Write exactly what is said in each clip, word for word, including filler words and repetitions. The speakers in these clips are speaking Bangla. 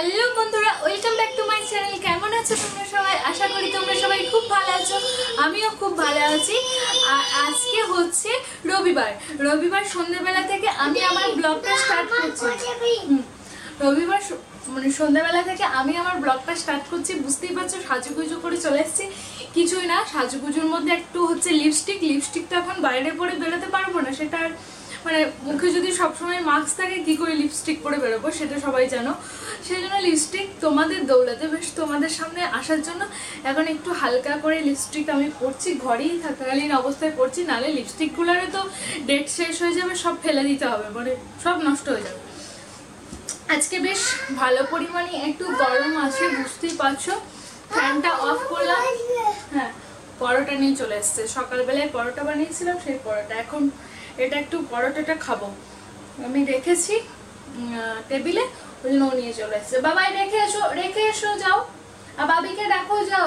হ্যালো বন্ধুরা, welcome back to my channel. কেমন আছো তোমরা সবাই? আশা করি তোমরা সবাই খুব ভালো আছো, আমিও খুব ভালো আছি। আর আজকে হচ্ছে রবিবার। রবিবার সন্ধ্যাবেলা থেকে আমি আমার ব্লগটা স্টার্ট করছি। রবিবার মানে সন্ধ্যাবেলা থেকে আমি আমার ব্লগটা স্টার্ট করছি। বুঝতেই পারছো, সাজুগুজু করে চলে এসেছি। কিছুই না, সাজুগুজুর মধ্যে একটু হচ্ছে লিপস্টিক। লিপস্টিকটা এখন বাইরে পরে বেরোতে পারবো না, সেটা মানে মুখে যদি সবসময় মাস্ক থাকে কী করে লিপস্টিক পরে বেরোবো সেটা সবাই জানো। সেই জন্য লিপস্টিক তোমাদের দৌড়াতে বেশ তোমাদের সামনে আসার জন্য এখন একটু হালকা করে লিপস্টিক আমি পরছি। ঘরেই থাকাকালীন অবস্থায় পরছি, নাহলে লিপস্টিকগুলোরে তো ডেট শেষ হয়ে যাবে, সব ফেলে দিতে হবে, মানে সব নষ্ট হয়ে যাবে। আজকে বেশ ভালো পরিমাণে একটু গরম আছে, বুঝতেই পারছো। ফ্যানটা অফ করলাম। হ্যাঁ, পরোটা নিয়ে চলে এসছে। সকালবেলায় পরোটা বানিয়েছিলাম, সেই পরোটা এখন এটা একটু পরোটাটা খাবো। আমি রেখেছি টেবিলে, ওই জন্য ও নিয়ে চলে এসছে। বাবাই রেখে এসো, রেখে এসো, যাও। আর বাবিকে রাখো, যাও।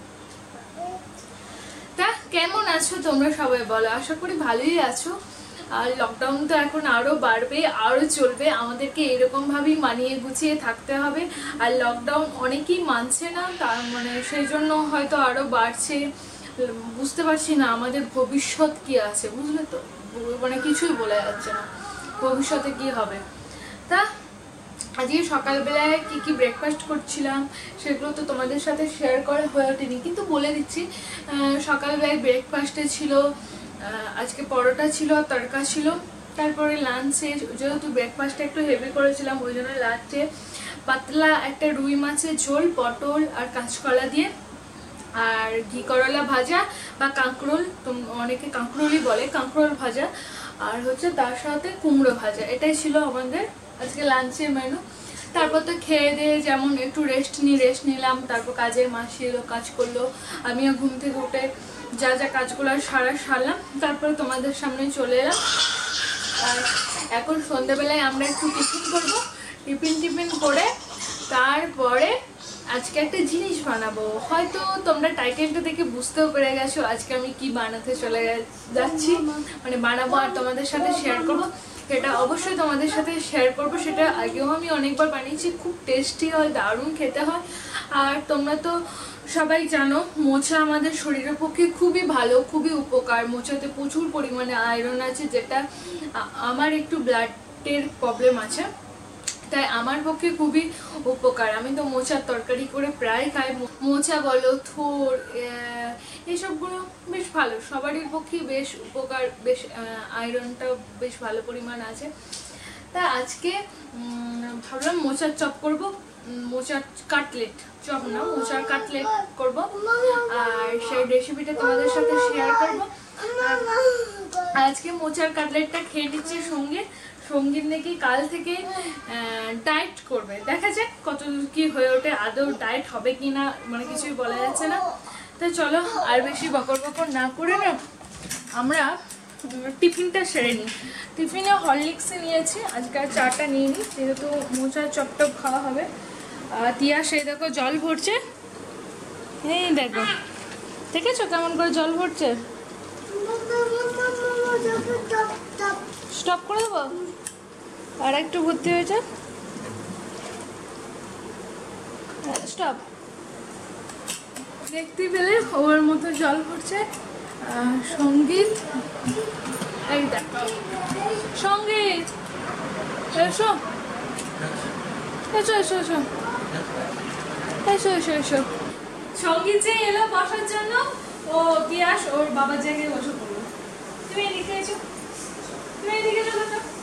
তা কেমন আছো তোমরা সবাই বলো? আশা করি ভালোই আছো। আর লকডাউন তো এখন আরও বাড়বে, আরও চলবে। আমাদেরকে এরকমভাবেই মানিয়ে গুছিয়ে থাকতে হবে। আর লকডাউন অনেকেই মানছে না, তার মানে সেই জন্য হয়তো আরও বাড়ছে। বুঝতে পারছি না আমাদের ভবিষ্যৎ কি আছে, বুঝলে তো, মানে কিছুই বলা যাচ্ছে না ভবিষ্যতে কি হবে। তা আজকে সকালবেলায় কি কি ব্রেকফাস্ট করছিলাম সেগুলো তো তোমাদের সাথে শেয়ার করা হয়ে ওঠেনি, কিন্তু বলে দিচ্ছি। সকালবেলায় ব্রেকফাস্টে ছিল আজকে পরোটা ছিল, তড়কা ছিল। তারপরে লাঞ্চে যেহেতু ব্রেকফাস্টটা একটু হেভি করেছিলাম, ওই জন্য লাঞ্চে পাতলা একটা রুই মাছের ঝোল, পটল আর কাঁচকলা দিয়ে, আর ঘি করলা ভাজা বা কাঁকরোল, অনেকে কাঁকরোলই বলে, কাঁকরোল ভাজা, আর হচ্ছে তার সাথে কুমড়ো ভাজা। এটাই ছিল আমাদের আজকে লাঞ্চের মেনু। তারপর তো খেয়ে দিয়ে যেমন একটু রেস্ট নিই, রেস্ট নিলাম। তারপর কাজের মাসি এলো, কাজ করলো। আমিও ঘুম থেকে উঠে যা যা কাজগুলো সারা সারলাম। তারপরে তোমাদের সামনে চলে এলাম। আর এখন সন্ধ্যেবেলায় আমরা একটু টিফিন করবো। টিফিন টিফিন করে তারপরে আজকে একটা জিনিস বানাবো। হয়তো তোমরা টাইটেলটা দেখে বুঝতেও পেরে গেছো আজকে আমি কি বানাতে চলে যাচ্ছি, মানে বানাবো আর তোমাদের সাথে শেয়ার করবো। সেটা অবশ্যই তোমাদের সাথে শেয়ার করবো। সেটা আগেও আমি অনেকবার বানিয়েছি, খুব টেস্টি হয়, দারুণ খেতে হয়। আর তোমরা তো সবাই জানো মোচা আমাদের শরীরের পক্ষে খুবই ভালো, খুবই উপকার। মোচাতে প্রচুর পরিমাণে আয়রন আছে, যেটা আমার একটু ব্লাডের প্রবলেম আছে, তাই আমার পক্ষে খুবই উপকার। আমি তো মোচার তরকারি করে প্রায় খাই। মোচা বলো, থোর, এইসবগুলো বেশ ভালো, সবারই পক্ষে বেশ উপকার, বেশ আয়রনটা বেশ ভালো পরিমাণ আছে। তা আজকে ভাবলাম মোচার চপ করব, মোচার কাটলেট, চপ না, মোচার কাটলেট করব। আর সেই রেসিপিটা তোমাদের সাথে শেয়ার করব। আজকে মোচার কাটলেটটা খেয়ে নিচ্ছে সঙ্গে সঙ্গীত নাকি কাল থেকে ডায়েট করবে। দেখা যাক কত কি হয়ে ওঠে, আদৌ ডায়েট হবে কি না, মানে কিছুই বলা যাচ্ছে না। তো চলো আর বেশি বকর বকর না করে না আমরা টিফিনটা সেরে নিই। টিফিনে হরলিক্সে নিয়েছি, আজকে আর চাটা নিয়ে নিই, যেহেতু মোচার চপটপ খাওয়া হবে। তিয়া সেই দেখো জল ভরছে, এই দেখো, দেখেছো কেমন করে জল ভরছে। স্টপ করে দেবো, আর একটু ভর্তি হয়েছে, স্টপ। দেখতে পেলে ওর মতো জল ভরছে। সঙ্গীত, এই দেখো সঙ্গীত, এসো এসো এসো এসো এসো এসো এসো। সঙ্গীত যে এলো বসার জন্য, ও পিয়াস ওর বাবার জায়গায় বসে পড়লো। তুমি এদিকে এসো, তুমি এদিকে এসো।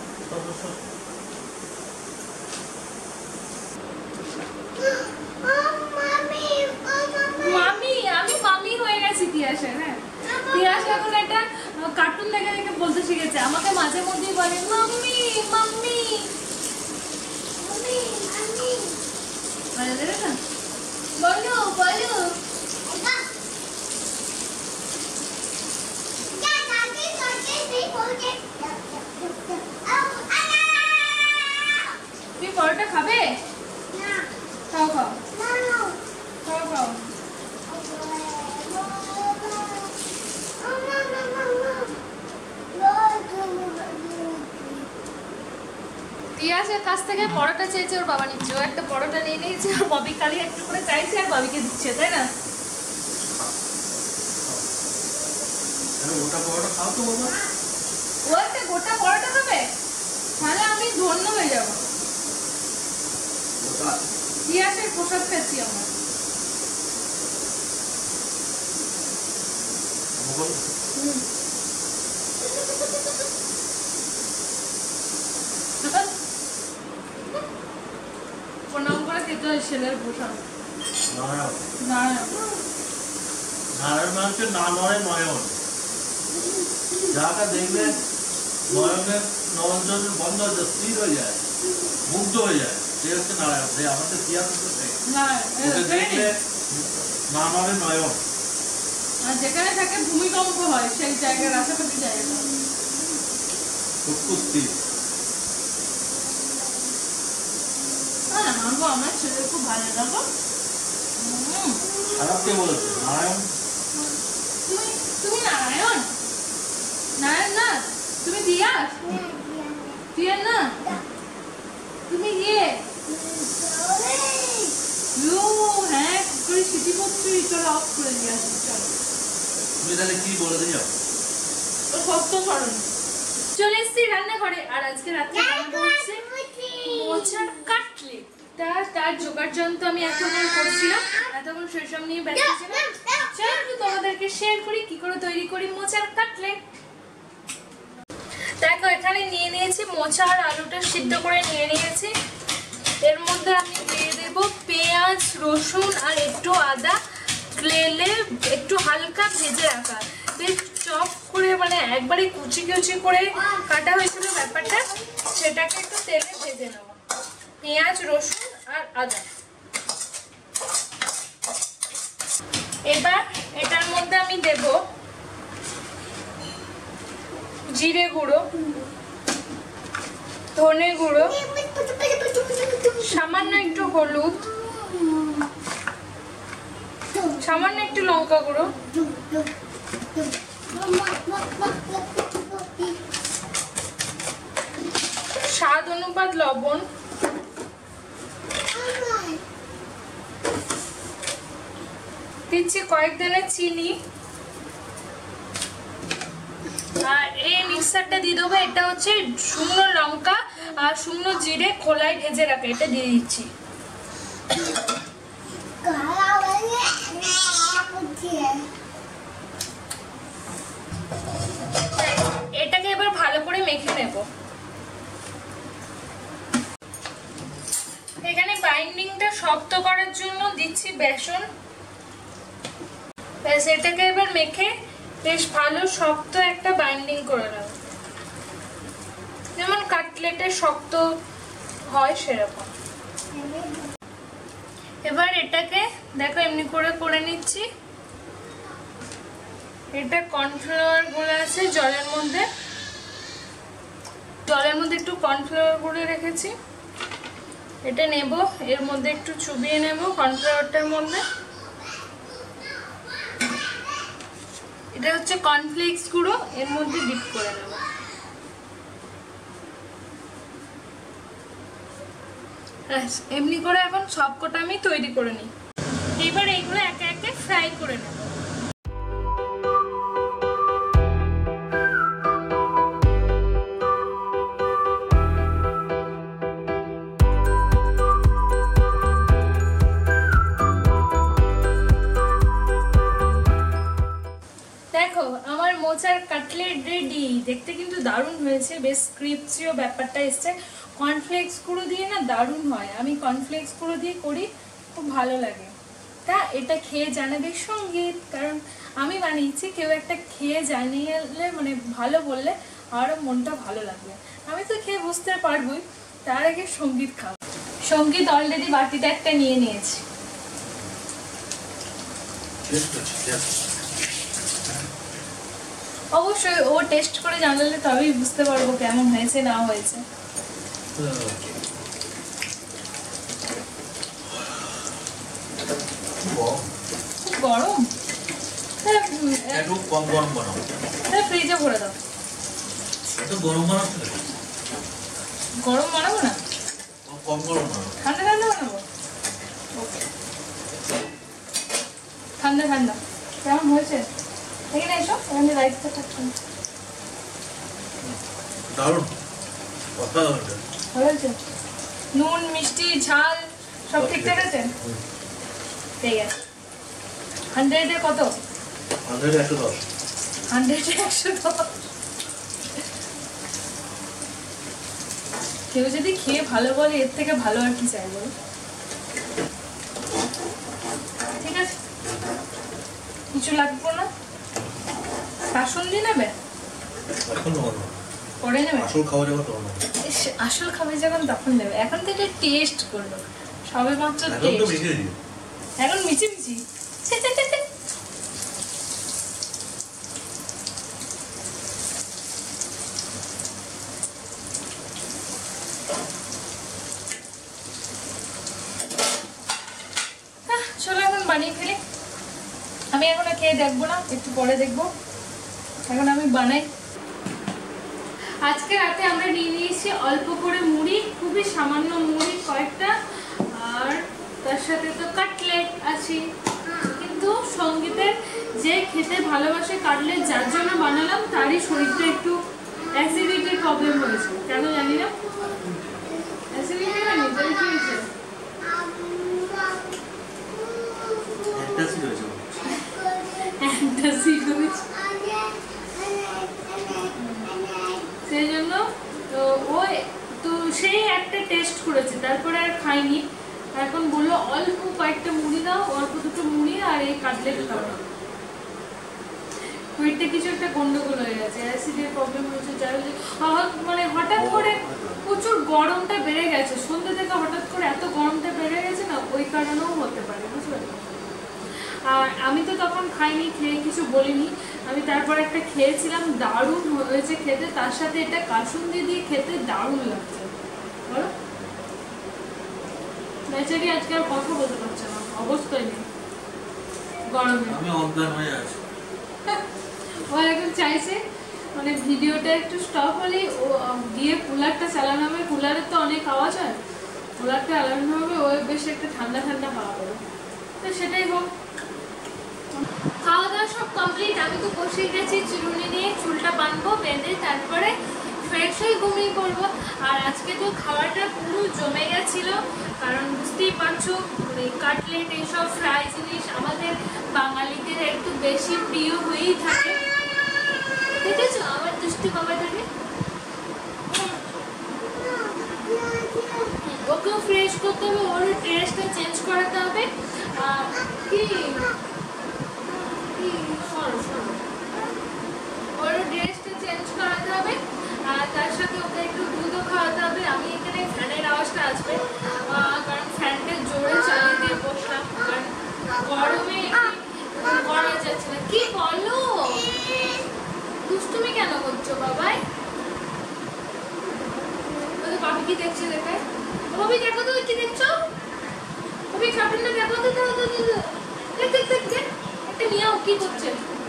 মামি, আমি মামি হয়ে গেছি তিয়াসের। হ্যাঁ, তিয়াস এখন একটা কার্টুন দেখে দেখে বলতে শিখেছে। আমাকে মাঝে মধ্যেই বলে মাম্মি মাম্মি বলো বলো। তুমি পরোটা খাবে? খাও খাও খাও খাও। তিয়াসের কাছ থেকে পরোটা চেয়েছে, ওর বাবা নিচ্ছে। ও একটা পরোটা নিয়ে নিয়েছে, আর ববি কালি একটু করে চাইছে আর ববিকে দিচ্ছে, তাই না? গোটা পরোটা খাও তো বাবা। ও একটা গোটা পরোটা খাবে, তাহলে আমি ধন্য হয়ে যাবো। তিয়াসের প্রসাদ পেয়েছি আমরা। প্রণাম করে খেতে হয় ছেলের প্রসাদ। নারায়ণ মানুষের না নয় নয়ন, যাকে দেখবে নয়নের নয়ন বন্ধ হয়ে যায়, স্থির হয়ে যায়, মুগ্ধ হয়ে যায়, সে হচ্ছে নারায়ণ। সে আমাদের তিয়াস দেখলে না নয় নয়ন। আর যেখানে থাকে ভূমিকম্প হয় সেই জায়গার আশেপাশে জায়গা আমার ছেলে খুব ভালো লাগো। খারাপ কে বলেছে? নারায়ণ। তুমি তুমি নারায়ণ? নারায়ণ না, তুমি তিয়াস? তিয়াস না, তুমি ইয়ে হ্যাঁ করে সিটি করছি। চলো অফ করে দিয়ে আসি। চলো তুমি তাহলে কি বলে দিও? চলে এসছি রান্নাঘরে, আর আজকে রাত্রে রান্না হচ্ছে মোচার কাটলেট। তার জোগাড় যন্ত্র আমি এখন করছিলাম, এতক্ষণ সেসব নিয়ে ব্যস্ত ছিলাম। চলো তোমাদেরকে শেয়ার করি কি করে তৈরি করি মোচার কাটলেট। দেখো এখানে নিয়ে নিয়েছি মোচা আর আলুটা সিদ্ধ করে নিয়ে নিয়েছি। এর মধ্যে আমি দিয়ে দেব পেঁয়াজ, রসুন আর একটু আদা তেলে একটু হালকা ভেজে রাখা। বেশ চপ করে, মানে একবারে কুচি কুচি করে কাটা হয়েছিল ব্যাপারটা, সেটাকে একটু তেলে ভেজে নেব। পেঁয়াজ, রসুন আর আদা। এবার এটার মধ্যে আমি দেব জিরে গুঁড়ো, ধনে গুঁড়ো, সামান্য একটু হলুদ, সামান্য একটু লঙ্কা গুঁড়ো, স্বাদ অনুপাত লবণ, দিচ্ছি কয়েক দানা চিনি, আর এই মিক্সারটা দিয়ে দেবো। এটা হচ্ছে শুকনো লঙ্কা আর শুকনো জিরে খোলায় ভেজে রাখা, এটা দিয়ে দিচ্ছি। এটাকে এবার ভালো করে মেখে নেব। এখানে বাইন্ডিংটা শক্ত করার জন্য দিচ্ছি বেসন। ব্যাস এটাকে এবার মেখে বেশ ভালো শক্ত একটা বাইন্ডিং করে নেব, যেমন কাটলেটে শক্ত হয় সেরকম। এবার এটাকে দেখো এমনি করে করে নিচ্ছি। এটা কর্নফ্লাওয়ার গুঁড়ো আছে জলের মধ্যে, জলের মধ্যে একটু কর্নফ্লাওয়ার গুঁড়ো রেখেছি। এটা নেব, এর মধ্যে একটু চুবিয়ে নেব কর্নফ্লাওয়ারটার মধ্যে। এটা হচ্ছে কর্নফ্লেক্স গুঁড়ো, এর মধ্যে ডিপ করে নেব। এমনি করে এখন সবকটা আমি তৈরি করে নিই। এবার এইগুলো একে একে ফ্রাই করে নেব। দেখো আমার মোচার কাটলেট রেডি। দেখতে কিন্তু দারুণ হয়েছে, বেশ ক্রিপসিও ব্যাপারটা এসছে। কর্নফ্লেক্স গুঁড়ো দিয়ে না দারুণ হয়, আমি কর্নফ্লেক্স গুঁড়ো দিয়ে করি, খুব ভালো লাগে। তা এটা খেয়ে জানাবে সঙ্গীত, কারণ আমি বানিয়েছি, কেউ একটা খেয়ে জানিয়ে মানে ভালো বললে আরও মনটা ভালো লাগবে। আমি তো খেয়ে বুঝতে পারবই, তার আগে সঙ্গীত খাও। সঙ্গীত অলরেডি বাটিতে একটা নিয়ে নিয়েছি। অবশ্যই ও টেস্ট করে জানালে তবেই বুঝতে পারবো কেমন হয়েছে না হয়েছে। গরম, একটু কম গরম বানাও, ফ্রিজে ভরে দাও। গরম বানাও, গরম বানাবো না। কম গরম না। ঠান্ডা ঠান্ডা বানাবো। ওকে, ঠান্ডা ঠান্ডা কেমন হয়েছে? এখানে এসো, এখানে রাইসটা থাকছে। দারুণ, কথা হচ্ছে। ভালো হয়েছে? নুন মিষ্টি ঝাল সব ঠিকঠাক আছে? ঠিক আছে। হান্ড্রেডে কত? হান্ড্রেড একশো দশ। হান্ড্রেডে একশো দশ। কেউ যদি খেয়ে ভালো বলে এর থেকে ভালো আর কি চাই বলো? ঠিক আছে, কিছু লাগবে না। কাসুন্দি নেবে? এখন নেবো না, পরে নেবে? আসল খাওয়া যাবে তখন নেবো। ইস, আসল খাবে যখন তখন নেবে। এখন তো এটা টেস্ট করলো, সবে মাত্র এখন তো টেস্ট। মিশিয়ে দিই। এখন মিচি মিচি। আহ, চলো এখন বানিয়ে ফেলি। আমি এখন আর খেয়ে দেখবো না, একটু পরে দেখবো। এখন আমি বানাই। আজকে রাতে আমরা নিয়ে নিয়েছি অল্প করে মুড়ি, খুবই সামান্য মুড়ি কয়েকটা, আর তার সাথে তো কাটলেট আছে। কিন্তু সঙ্গীতের যে খেতে ভালোবাসে কাটলেট, যার জন্য বানালাম তারই শরীরটা একটু অ্যাসিডিটির প্রবলেম হয়েছে, কেন জানি না। অ্যাসিডিটি না, তাই কি হয়েছে? অ্যান্টাসিড হয়েছে। অ্যান্টাসিড হয়েছে, সেই জন্য তো ওই তো সেই একটা টেস্ট করেছে, তারপরে আর খাইনি। এখন বললো অল্প কয়েকটা মুড়ি দাও, অল্প দুটো মুড়ি আর এই কাটলেট খাও। পেটে কিছু একটা গন্ডগোল হয়ে গেছে, অ্যাসিডের প্রবলেম হয়েছে, যার মানে হঠাৎ করে প্রচুর গরমটা বেড়ে গেছে, সন্ধ্যে থেকে হঠাৎ করে এত গরমটা বেড়ে গেছে না, ওই কারণেও হতে পারে, বুঝতে পারছো? আর আমি তো তখন খাইনি, খেয়ে কিছু বলিনি। আমি তারপর একটা খেয়েছিলাম, দারুণ হয়েছে খেতে, তার সাথে এটা কাসুন্দি দিয়ে খেতে দারুণ লাগছে। বলো, বেচারি আজকে আর কথা বলতে পারছে না, অবস্থায় নেই গরমে। আমি অজ্ঞান হয়ে আছি। ও এখন চাইছে মানে ভিডিওটা একটু স্টপ হলেই ও গিয়ে কুলারটা চালানো হবে। কুলারের তো অনেক আওয়াজ হয়, কুলারটা চালানো হবে, ও বেশ একটা ঠান্ডা ঠান্ডা হাওয়া পাবে। তো সেটাই হোক। খাওয়া দাওয়া সব কমপ্লিট। আমি তো বসে গেছি চিরুনি নিয়ে, চুলটা বাঁধবো, বেঁধে তারপরে ফ্রেশ হয়ে ঘুমিয়ে পড়বো। আর আজকে তো খাওয়াটা পুরো জমে গেছিলো, কারণ বুঝতেই পারছো মানে কাটলেট এইসব ফ্রাই জিনিস আমাদের বাঙালিদের একটু বেশি প্রিয় হয়েই থাকে। দেখেছো আমার দুষ্টি বাবাটাকে? ওকেও ফ্রেশ করতে হবে, ওর ড্রেসটা চেঞ্জ করাতে হবে। আর কি ওর ড্রেসটা চেঞ্জ করাতে হবে, আর তার সাথে ওকে একটু দুধও খাওয়াতে হবে। আমি এখানে ফ্যানের আওয়াজটা আসবে, কারণ ফ্যানটা জোরে চালিয়ে দিয়ে বসলাম, কারণ গরমে করা যাচ্ছে না। কি বলো, দুষ্টুমি কেন করছো বাবাই? বাবি কি দেখছে দেখায়? বাবি দেখো তো কি দেখছো? বাবি কার্টুনটা দেখো তো, দেখ দেখ দেখ দেখ একটা মিয়াও কি করছে।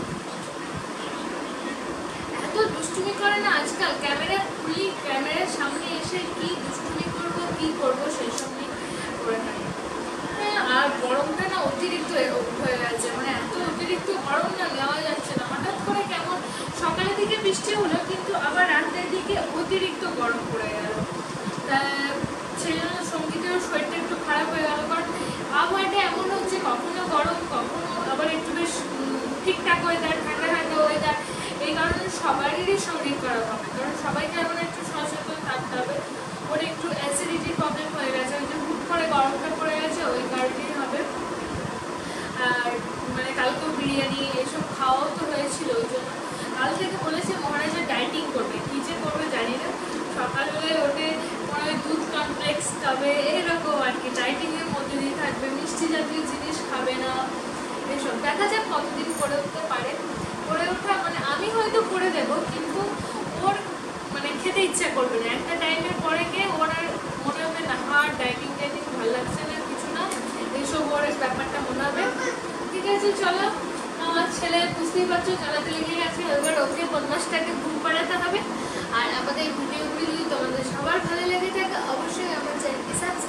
এত দুষ্টুমি করে না আজকাল, ক্যামেরা খুলি ক্যামেরার সামনে এসে কি দুষ্টুমি করবো কি করবো সেই সঙ্গে করে থাকে। আর গরমটা না অতিরিক্ত হয়ে গেছে, মানে এত অতিরিক্ত গরম না, নেওয়া যাচ্ছে না। হঠাৎ করে কেমন সকালের দিকে বৃষ্টি হলো, কিন্তু আবার রাতের দিকে অতিরিক্ত গরম পড়ে গেল। তা সেই জন্য সঙ্গীতের শরীরটা একটু খারাপ হয়ে গেল, কারণ আবহাওয়াটা এমন হচ্ছে, কখনো গরম কখনো আবার একটু বেশ ঠিকঠাক ওয়েদার, ঠান্ডা ঠান্ডা ওয়েদার। এই কারণে সবারই শরীর খারাপ হবে, কারণ সবাইকে এখন একটু সচেতন থাকতে হবে। ওর একটু অ্যাসিডিটির প্রবলেম হয়ে গেছে, ওই যে হুট করে গরমটা পড়ে গেছে, ওই কারণেই হবে। আর মানে কালকেও বিরিয়ানি এসব খাওয়াও তো হয়েছিল, ওই জন্য কাল থেকে বলেছে মহারাজা ডায়েটিং করবে, কী যে করবে জানি না। সকালবেলায় ওঠে মনে দুধ কমপ্লেক্স খাবে, এরকম আর কি, ডায়েটিংয়ের মধ্যে দিয়ে থাকবে, মিষ্টি জাতীয় জিনিস খাবে না, এসব দেখা যাক কতদিন করে উঠতে পারে। করে ওঠা মানে আমি হয়তো করে দেবো, কিন্তু ওর মানে খেতে ইচ্ছা করবে না। একটা টাইমের পরে গিয়ে ওর আর মনে হবে না আর ডায়েটিং টাইটিং ভালো লাগছে না, কিছু না, এইসব ওর ব্যাপারটা মনে হবে। ঠিক আছে চলো, আমার ছেলে বুঝতেই পারছো চালাতে লেগে গেছে, এবার ওকে বদমাসটাকে ঘুম পাড়াতে হবে। আর আমাদের ভিডিওগুলি যদি তোমাদের সবার ভালো লেগে থাকে অবশ্যই আমার চ্যানেলটি সাবস্ক্রাইব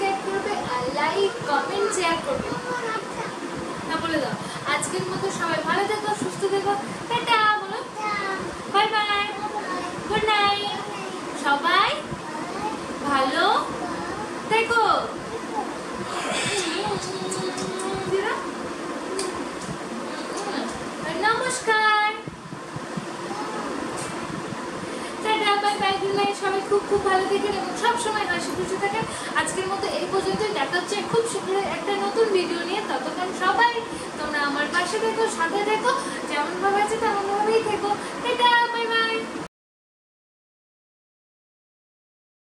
শেয়ার করবে। না বলে দাও, আজকের মতো সবাই ভালো থেকো, সুস্থ থেকো, টাটা বলো, বাই বাই, গুড নাইট, সবাই ভালো থেকো। নমস্কার, tata, bye bye, good night, সবাই খুব খুব ভালো থাকেন এবং সবসময় হাসি খুশি থাকেন। আজকের মতো এই পর্যন্তই, দেখা হচ্ছে খুব শীঘ্রই একটা নতুন ভিডিও নিয়ে। ততক্ষণ সবাই তোমরা আমার পাশে থেকো, সাথে থেকো, যেমন ভাবে আছে তেমন ভাবেই থেকো। Tata, bye by.